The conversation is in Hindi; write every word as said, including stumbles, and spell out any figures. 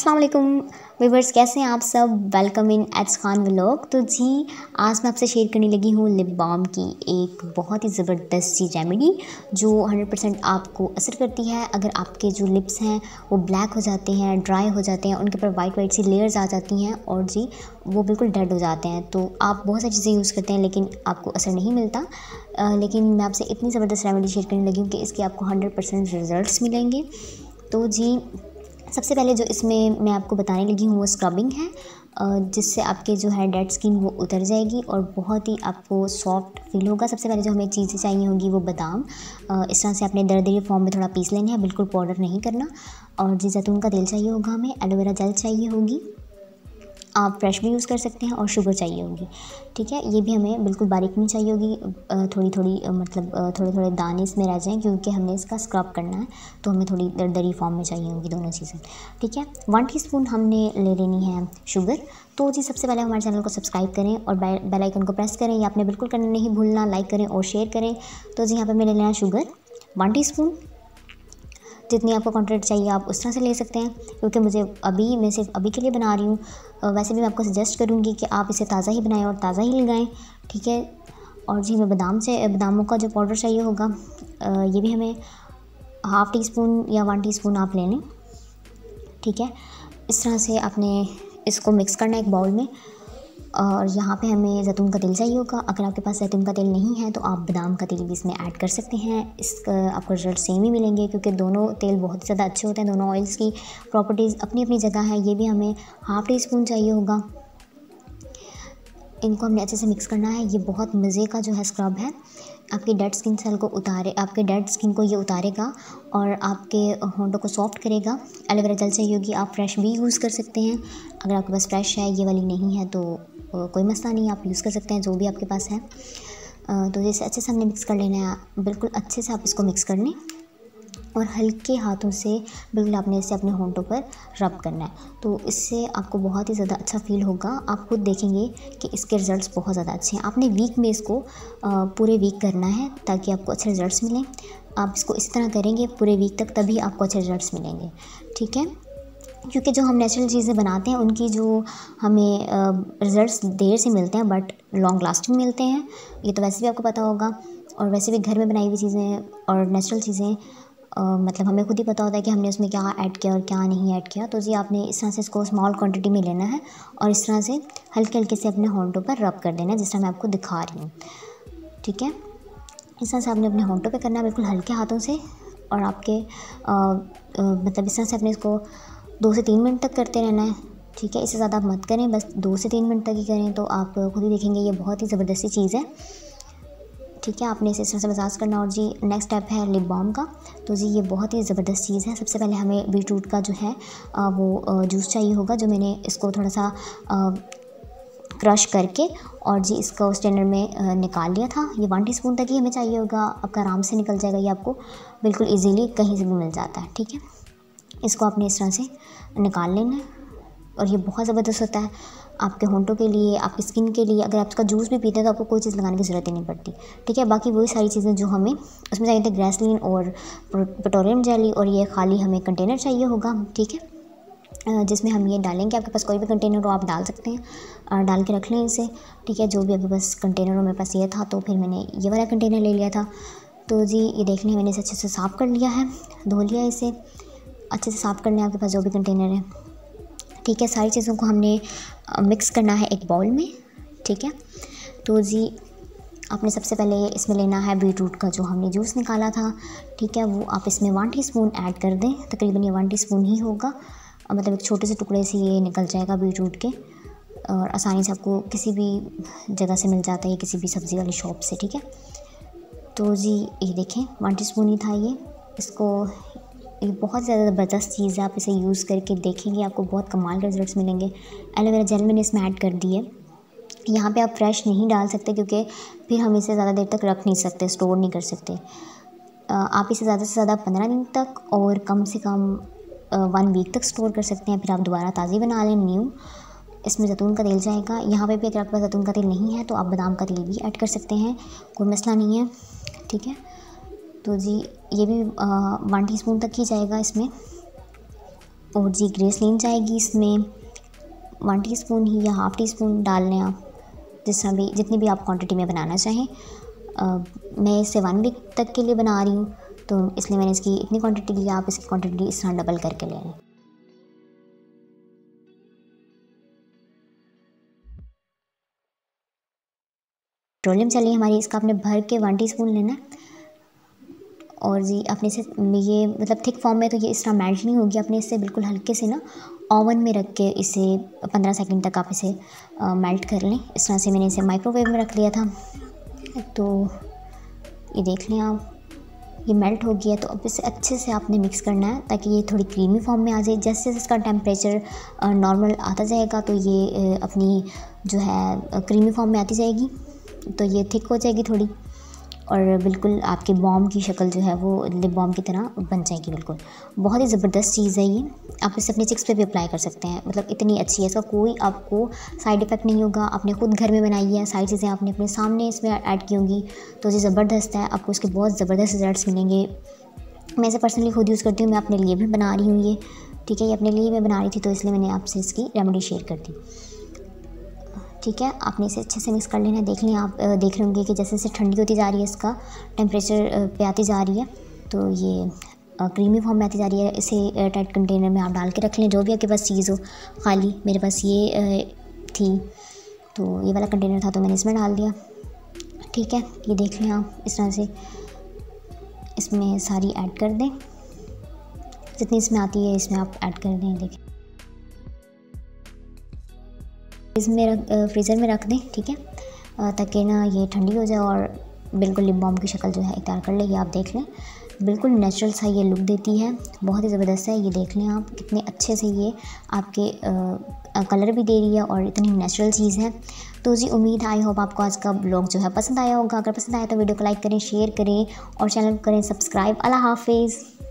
अस्सलाम वालेकुम व्यूवर्स, कैसे हैं आप सब। Welcome in H Khan vlog. तो जी आज मैं आपसे शेयर करने लगी हूँ लिप बाम की एक बहुत ही ज़बरदस्त सी रेमेडी जो हंड्रेड परसेंट आपको असर करती है। अगर आपके जो लिप्स हैं वो ब्लैक हो जाते हैं, ड्राई हो जाते हैं, उनके ऊपर वाइट वाइट सी लेयर्स आ जाती हैं और जी वो बिल्कुल डेड हो जाते हैं, तो आप बहुत सारी चीज़ें यूज़ करते हैं लेकिन आपको असर नहीं मिलता। आ, लेकिन मैं आपसे इतनी ज़बरदस्त रेमेडी शेयर करने लगी हूँ कि इसके आपको हंड्रेड परसेंट रिज़ल्ट मिलेंगे। तो जी सबसे पहले जो इसमें मैं आपको बताने लगी हूँ वो स्क्रबिंग है, जिससे आपके जो है डेड स्किन वो उतर जाएगी और बहुत ही आपको सॉफ्ट फील होगा। सबसे पहले जो हमें चीज़ें चाहिए होंगी वो बादाम, इस तरह से अपने दरदरे फॉर्म में थोड़ा पीस लेना है, बिल्कुल पाउडर नहीं करना। और जी जैतून का तेल चाहिए होगा, हमें एलोवेरा जेल चाहिए होगी, आप फ्रेश भी यूज़ कर सकते हैं, और शुगर चाहिए होगी। ठीक है, ये भी हमें बिल्कुल बारीक नहीं चाहिए होगी, थोड़ी थोड़ी मतलब थोड़े थोड़े दाने इसमें रह जाएं क्योंकि हमने इसका स्क्रब करना है, तो हमें थोड़ी दरदरी फॉर्म में चाहिए होगी दोनों चीज़ें। ठीक है, वन टीस्पून हमने ले लेनी है शुगर। तो जी सबसे पहले हमारे चैनल को सब्सक्राइब करें और बेल आइकन को प्रेस करें, ये आपने बिल्कुल करना नहीं भूलना, लाइक करें और शेयर करें। तो जी यहाँ पर मैंने लेना है शुगर वन टी स्पून। जितनी आपको क्वांटिटी चाहिए आप उस तरह से ले सकते हैं, क्योंकि मुझे अभी मैं सिर्फ अभी के लिए बना रही हूँ। वैसे भी मैं आपको सजेस्ट करूँगी कि आप इसे ताज़ा ही बनाएं और ताज़ा ही लगाएं। ठीक है, और जी हमें बादाम से बादामों का जो पाउडर चाहिए होगा, ये भी हमें हाफ़ टी स्पून या वन टीस्पून आप ले लें। ठीक है, इस तरह से आपने इसको मिक्स करना है एक बाउल में। और यहाँ पे हमें जैतून का तेल चाहिए होगा। अगर आपके पास जैतून का तेल नहीं है तो आप बादाम का तेल भी इसमें ऐड कर सकते हैं। इसका आपको रिजल्ट सेम ही मिलेंगे क्योंकि दोनों तेल बहुत ज़्यादा अच्छे होते हैं। दोनों ऑयल्स की प्रॉपर्टीज़ अपनी अपनी जगह है। ये भी हमें हाफ़ टी स्पून चाहिए होगा। इनको हमने अच्छे से मिक्स करना है। ये बहुत मज़े का जो है स्क्रब है, आपकी डेड स्किन सेल को उतारे आपके डेड स्किन को ये उतारेगा और आपके होंठों को सॉफ्ट करेगा। एलोवेरा जेल चाहिए होगी, आप फ्रेश भी यूज़ कर सकते हैं। अगर आपके पास फ्रेश है, ये वाली नहीं है तो कोई मसला नहीं, आप यूज़ कर सकते हैं जो भी आपके पास है। तो जैसे अच्छे से हमने मिक्स कर लेना है, बिल्कुल अच्छे से आप इसको मिक्स कर लें और हल्के हाथों से बिल्कुल आपने इसे अपने होंठों पर रब करना है। तो इससे आपको बहुत ही ज़्यादा अच्छा फील होगा। आप खुद देखेंगे कि इसके रिज़ल्ट्स बहुत ज़्यादा अच्छे हैं। आपने वीक में इसको पूरे वीक करना है ताकि आपको अच्छे रिज़ल्ट्स मिलें। आप इसको इस तरह करेंगे पूरे वीक तक, तभी आपको अच्छे रिज़ल्ट्स मिलेंगे। ठीक है, क्योंकि जो हम नेचुरल चीज़ें बनाते हैं उनकी जो हमें रिज़ल्ट्स देर से मिलते हैं बट लॉन्ग लास्टिंग मिलते हैं। ये तो वैसे भी आपको पता होगा। और वैसे भी घर में बनाई हुई चीज़ें और नेचुरल चीज़ें Uh, मतलब हमें खुद ही पता होता है कि हमने उसमें क्या ऐड किया और क्या नहीं ऐड किया। तो जी आपने इस तरह से इसको स्मॉल क्वांटिटी में लेना है और इस तरह से हल्के हल्के से अपने होंठों पर रब कर देना है, जिस तरह मैं आपको दिखा रही हूँ। ठीक है, इस तरह से आपने अपने होंठों पे करना है बिल्कुल हल्के हाथों से। और आपके आ, आ, मतलब इस तरह से अपने इसको दो से तीन मिनट तक करते रहना है। ठीक है, इससे ज़्यादा आप मत करें, बस दो से तीन मिनट तक ही करें, तो आप खुद ही देखेंगे ये बहुत ही ज़बरदस्त चीज़ है। ठीक है, आपने इसे इस तरह से मसाज करना। और जी नेक्स्ट स्टेप है लिप बाम का। तो जी ये बहुत ही ज़बरदस्त चीज़ है। सबसे पहले हमें बीटरूट का जो है आ, वो जूस चाहिए होगा, जो मैंने इसको थोड़ा सा आ, क्रश करके और जी इसका स्ट्रेनर में आ, निकाल लिया था। ये वन टीस्पून तक ही हमें चाहिए होगा, आपका आराम से निकल जाएगा। ये आपको बिल्कुल ईजीली कहीं से भी मिल जाता है। ठीक है, इसको आपने इस तरह से निकाल लेना है और ये बहुत ज़बरदस्त होता है आपके होंठों के लिए, आपकी स्किन के लिए। अगर आप इसका जूस भी पीते हैं तो आपको कोई चीज़ लगाने की ज़रूरत ही नहीं पड़ती। ठीक है, बाकी वही सारी चीज़ें जो हमें उसमें चाहिए थे, ग्रेसलीन और पेट्रोलियम जेली, और ये खाली हमें कंटेनर चाहिए होगा। ठीक है, जिसमें हम ये डालेंगे। आपके पास कोई भी कंटेनर हो आप डाल सकते हैं, डाल के रख लें इसे। ठीक है, जो भी आपके पास कंटेनर हो, मेरे पास ये था तो फिर मैंने ये वाला कंटेनर ले लिया था। तो जी ये देख लें, मैंने इसे अच्छे से साफ़ कर लिया है, धो लिया इसे। अच्छे से साफ़ करना है आपके पास जो भी कंटेनर है। ठीक है, सारी चीज़ों को हमने मिक्स करना है एक बाउल में। ठीक है, तो जी आपने सबसे पहले इसमें लेना है बीटरूट का जो हमने जूस निकाला था। ठीक है, वो आप इसमें वन टीस्पून ऐड कर दें। तकरीबन ये वन टीस्पून ही होगा, मतलब एक छोटे से टुकड़े से ये निकल जाएगा बीटरूट के, और आसानी से आपको किसी भी जगह से मिल जाता है, किसी भी सब्ज़ी वाली शॉप से। ठीक है, तो जी ये देखें वन टीस्पून ही था ये। इसको ये बहुत ज़्यादा ज़बरदस्त चीज़ है, आप इसे यूज़ करके देखेंगे, आपको बहुत कमाल के रिजल्ट्स मिलेंगे। एलोवेरा जेल मैंने इसमें ऐड कर दी है। यहाँ पे आप फ्रेश नहीं डाल सकते क्योंकि फिर हम इसे ज़्यादा देर तक रख नहीं सकते, स्टोर नहीं कर सकते। आप इसे ज़्यादा से ज़्यादा पंद्रह दिन तक और कम से कम वन वीक तक स्टोर कर सकते हैं। फिर आप दोबारा ताज़ी बना लें न्यू। इसमें जैतून का तेल जाएगा। यहाँ पे भी अगर आपके पास जैतून का तेल नहीं है तो आप बादाम का तेल भी ऐड कर सकते हैं, कोई मसला नहीं है। ठीक है, तो जी ये भी वन टीस्पून तक ही जाएगा इसमें। और जी ग्रेसलीन जाएगी इसमें वन टीस्पून ही या हाफ़ टी स्पून डाल लें आप, जिस तरह भी जितनी भी आप क्वांटिटी में बनाना चाहें। आ, मैं इसे वन वीक तक के लिए बना रही हूँ, तो इसलिए मैंने इसकी इतनी क्वांटिटी ली। आप इसकी क्वांटिटी इस तरह डबल करके ले लें। पेट्रोलियम चलिए हमारी, इसका आपने भर के वन टीस्पून लेना है। और जी अपने से ये मतलब थिक फॉर्म में तो ये इस तरह मेल्ट नहीं होगी। अपने इससे बिल्कुल हल्के से ना ओवन में रख के इसे पंद्रह सेकंड तक आप इसे मेल्ट कर लें। इस तरह से मैंने इसे माइक्रोवेव में रख लिया था। तो ये देख लें आप, ये मेल्ट हो गया। तो अब इसे अच्छे से आपने मिक्स करना है ताकि ये थोड़ी क्रीमी फॉर्म में आ जाए। जैसे जैसे इसका टेम्परेचर नॉर्मल आता जाएगा तो ये अपनी जो है क्रीमी फॉर्म में आती जाएगी, तो ये थिक हो जाएगी थोड़ी, और बिल्कुल आपके बॉम की शक्ल जो है वो लिप बॉम की तरह बन जाएगी। बिल्कुल बहुत ही ज़बरदस्त चीज़ है ये। आप इसे अपने चिक्स पे भी अप्लाई कर सकते हैं, मतलब इतनी अच्छी है, इसका कोई आपको साइड इफ़ेक्ट नहीं होगा। आपने खुद घर में बनाई है, सारी चीज़ें आपने अपने सामने इसमें ऐड की होंगी, तो ये ज़बरदस्त है। आपको इसके बहुत ज़बरदस्त रिजल्ट्स मिलेंगे। मैं इसे पर्सनली खुद यूज़ करती हूँ, मैं अपने लिए भी बना रही हूँ ये, ठीक है। ये अपने लिए मैं बना रही थी, तो इसलिए मैंने आपसे इसकी रेमेडी शेयर कर दी, ठीक है। आपने इसे अच्छे से मिक्स कर लेना है। देख लें आप, देख रहे होंगे कि जैसे जैसे ठंडी होती जा रही है, इसका टेम्परेचर पे आती जा रही है, तो ये क्रीमी फॉर्म में आती जा रही है। इसे टाइट कंटेनर में आप डाल के रख लें, जो भी आपके पास चीज़ हो। खाली मेरे पास ये थी, तो ये वाला कंटेनर था, तो मैंने इसमें डाल दिया, ठीक है। ये देख लें आप, इस तरह से इसमें सारी ऐड कर दें, जितनी इसमें आती है इसमें आप ऐड कर दें। देखें इसमें रख फ्रीज़र में रख दें, ठीक है, ताकि ना ये ठंडी हो जाए और बिल्कुल लिप बाम की शक्ल जो है तैयार कर लेगी। आप देख लें, बिल्कुल नेचुरल सा ये लुक देती है, बहुत ही ज़बरदस्त है। ये देख लें आप, कितने अच्छे से ये आपके आ, कलर भी दे रही है और इतनी नेचुरल चीज़ है। तो जी उम्मीद आई होप आपको आज का ब्लॉग जो है पसंद आया होगा। अगर पसंद आया तो वीडियो को लाइक करें, शेयर करें और चैनल को करें सब्सक्राइब। अल्लाह हाफिज़।